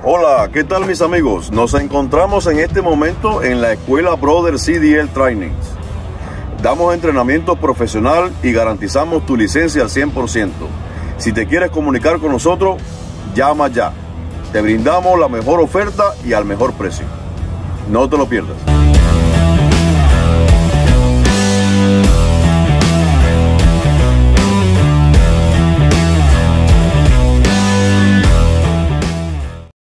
Hola, ¿qué tal mis amigos? Nos encontramos en este momento en la escuela Brother CDL Trainings. Damos entrenamiento profesional y garantizamos tu licencia al 100%. Si te quieres comunicar con nosotros, llama ya. Te brindamos la mejor oferta y al mejor precio. No te lo pierdas.